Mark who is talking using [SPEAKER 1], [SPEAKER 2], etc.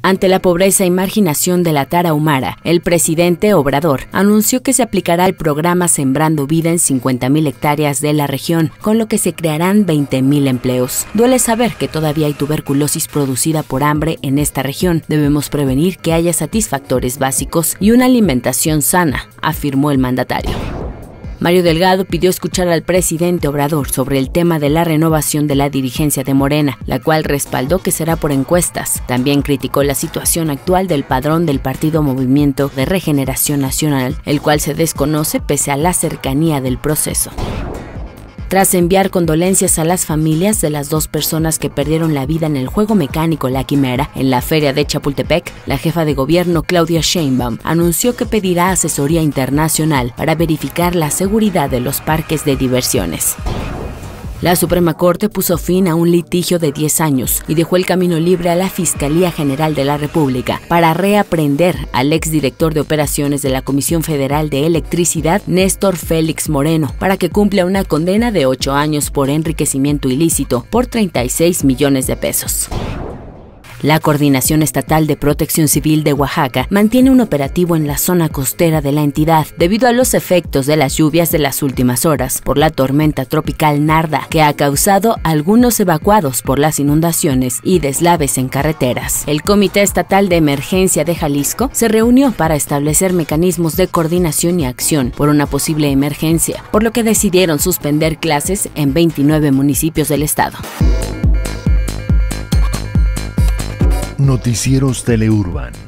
[SPEAKER 1] Ante la pobreza y marginación de la Tarahumara, el presidente Obrador anunció que se aplicará el programa Sembrando Vida en 50,000 hectáreas de la región, con lo que se crearán 20,000 empleos. Duele saber que todavía hay tuberculosis producida por hambre en esta región. Debemos prevenir que haya satisfactores básicos y una alimentación sana, afirmó el mandatario. Mario Delgado pidió escuchar al presidente Obrador sobre el tema de la renovación de la dirigencia de Morena, la cual respaldó que será por encuestas. También criticó la situación actual del padrón del partido Movimiento de Regeneración Nacional, el cual se desconoce pese a la cercanía del proceso. Tras enviar condolencias a las familias de las 2 personas que perdieron la vida en el juego mecánico La Quimera en la feria de Chapultepec, la jefa de gobierno Claudia Sheinbaum anunció que pedirá asesoría internacional para verificar la seguridad de los parques de diversiones. La Suprema Corte puso fin a un litigio de 10 años y dejó el camino libre a la Fiscalía General de la República para reaprender al exdirector de operaciones de la Comisión Federal de Electricidad, Néstor Félix Moreno, para que cumpla una condena de 8 años por enriquecimiento ilícito por 36 millones de pesos. La Coordinación Estatal de Protección Civil de Oaxaca mantiene un operativo en la zona costera de la entidad debido a los efectos de las lluvias de las últimas horas por la tormenta tropical Narda, que ha causado algunos evacuados por las inundaciones y deslaves en carreteras. El Comité Estatal de Emergencia de Jalisco se reunió para establecer mecanismos de coordinación y acción por una posible emergencia, por lo que decidieron suspender clases en 29 municipios del estado.
[SPEAKER 2] Noticieros Teleurban.